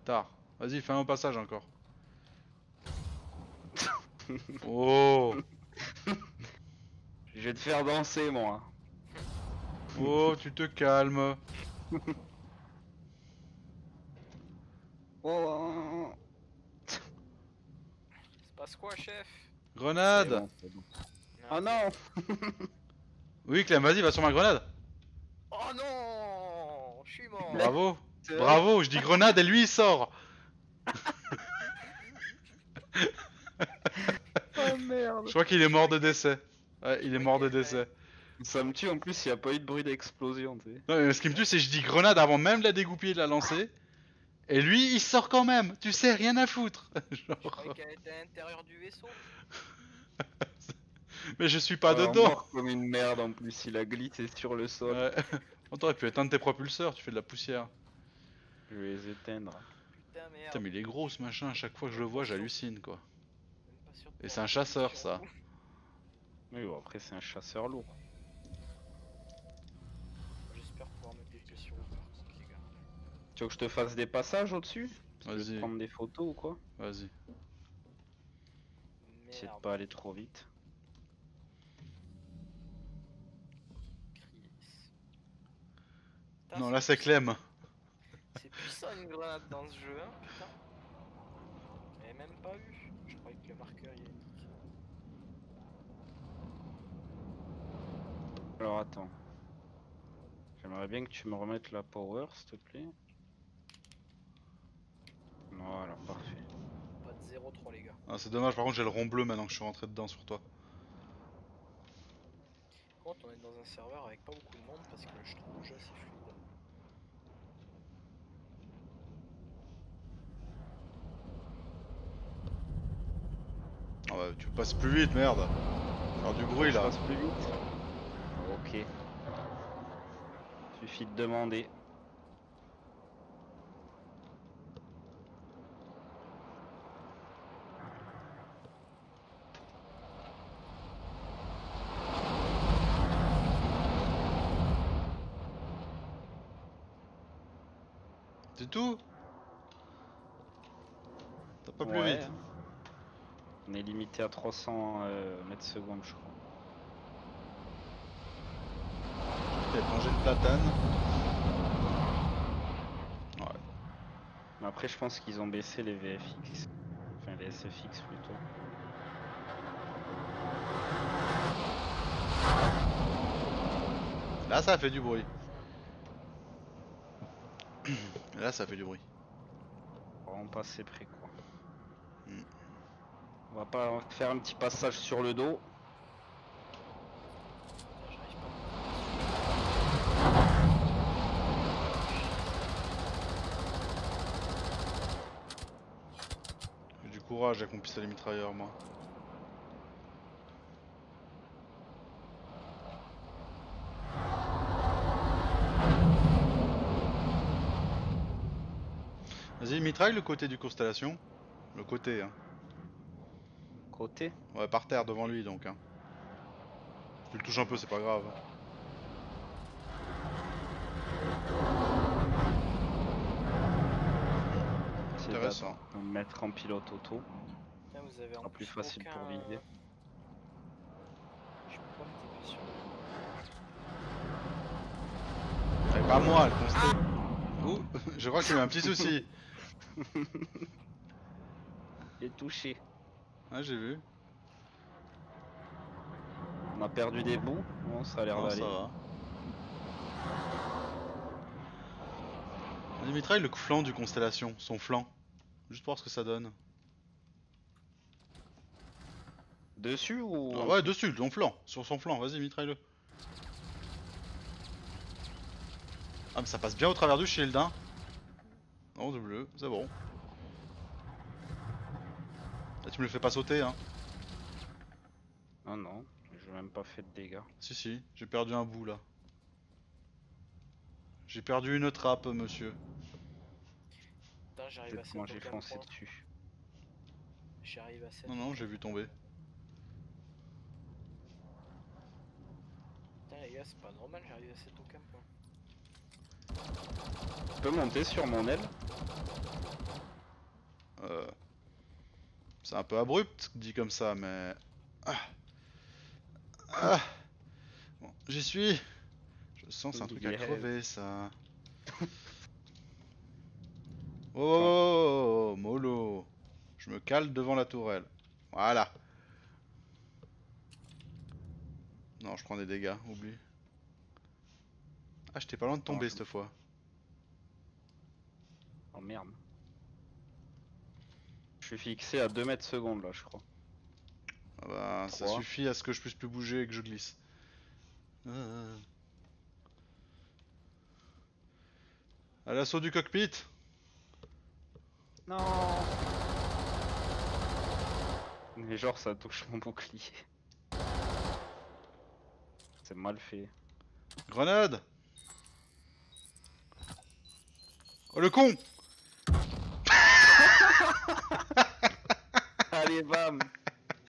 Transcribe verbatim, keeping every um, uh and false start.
bâtard. Vas-y, fais un passage encore. Oh. Je vais te faire danser, moi. Oh, tu te calmes. Oh. Se passe quoi, chef? Grenade. Bon, bon. Oh non. Oui, Clem, vas-y, va sur ma grenade. Oh non, je suis mort. Bravo. Bravo, je dis grenade et lui il sort. Oh merde. Je crois qu'il est mort de décès. Ouais, il est mort de décès. Ça me tue en plus, il n'y a pas eu de bruit d'explosion, tu sais. Non, mais ce qui me tue, c'est que je dis grenade avant même de la dégoupiller, de la lancer. Et lui, il sort quand même. Tu sais, rien à foutre. Je croyais qu'elle était à l'intérieur du vaisseau. Mais je suis pas Alors, dedans. mort comme une merde en plus, il a glissé sur le sol. Ouais. On t'aurait pu éteindre tes propulseurs, tu fais de la poussière. Je vais les éteindre. Putain, merde. Putain, mais il est gros ce machin, à chaque fois que je le vois, j'hallucine quoi. Même pas sûr de Et pouvoir c'est un me chasseur, sur ça. vous. Oui, bon, après, c'est un chasseur lourd. J'espère pouvoir me déplacer sur vous par contre, les gars. Tu veux que je te fasse des passages au-dessus? Tu veux Vas-y. prendre des photos ou quoi? Vas-y. Essaye de Merde. pas aller trop vite. Chris. Putain, Non, là c'est Clem. C'est puissant une grenade dans ce jeu, hein, putain. J'avais même pas vu. Je croyais que le marqueur il indique. Alors, attends. J'aimerais bien que tu me remettes la power, s'il te plaît. Voilà, parfait. Pas de zéro trois, les gars. Ah, c'est dommage, par contre j'ai le rond bleu maintenant que je suis rentré dedans sur toi. Par contre, on est dans un serveur avec pas beaucoup de monde parce que je trouve le jeu assez fluide. Ah ouais, tu passes plus vite, merde. Faire du bruit Je là. passe plus vite. Ok. Suffit de demander. C'est tout? T'as pas plus Ouais. vite? On est limité à trois cents euh, mètres secondes, je crois. T'as mangé le platane. Ouais. Mais après, je pense qu'ils ont baissé les V F X. Enfin, les S F X plutôt. Là ça fait du bruit. Là ça fait du bruit. Vraiment pas assez près, quoi. Mm. On va pas faire un petit passage sur le dos. J'arrive pas. J'ai du courage avec mon pistolet mitrailleur, moi. Vas-y, mitraille le côté du constellation. Le côté, hein. Côté. Ouais, par terre devant lui donc, hein. Tu le touches un peu, c'est pas grave. C'est Intéressant. de mettre en pilote auto. Putain, vous avez en sera plus plus facile aucun... pour viser. Je peux pas me taper sur. C'est pas moi, le consté. Ouh, je crois qu'il y a eu un petit souci. Et touché. Ah, j'ai vu. On a perdu des bouts. Bon, ça a l'air Non, ça d'aller. va. Vas-y, mitraille le flanc du constellation, son flanc. Juste pour voir ce que ça donne. Dessus ou. Ah ouais, dessus, son flanc, sur son flanc, vas-y, mitraille-le. Ah, mais ça passe bien au travers du shield, hein. Non, de bleu, c'est bon. Là, tu me le fais pas sauter, hein. Ah non, j'ai même pas fait de dégâts. Si, si, j'ai perdu un bout là. J'ai perdu une trappe, monsieur. Putain, j'arrive à Peut-être moi sept j'ai aucun foncé point. dessus. J'arrive à sept. Non, non, j'ai vu tomber. Putain, les gars, c'est pas normal, j'arrive à sept aucun point. Tu peux monter sur mon aile? Euh... C'est un peu abrupt dit comme ça, mais... Ah. Ah. Bon, j'y suis. Je sens que c'est un truc à Yes. crever ça. Oh, oh, oh, oh, mollo. Je me cale devant la tourelle. Voilà. Non, je prends des dégâts, oublie. Ah, j'étais pas loin de tomber Oh, je- cette fois. Oh merde. Je suis fixé à deux mètres secondes là, je crois. Ah bah, ça Trois. suffit à ce que je puisse plus bouger et que je glisse. Ah. À l'assaut du cockpit. Non. Mais genre ça touche mon bouclier. C'est mal fait. Grenade. Oh le con. Allez bam.